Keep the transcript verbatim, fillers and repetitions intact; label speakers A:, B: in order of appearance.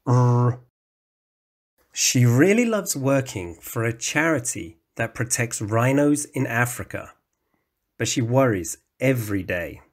A: R. She really loves working for a charity that protects rhinos in Africa, but she worries every day.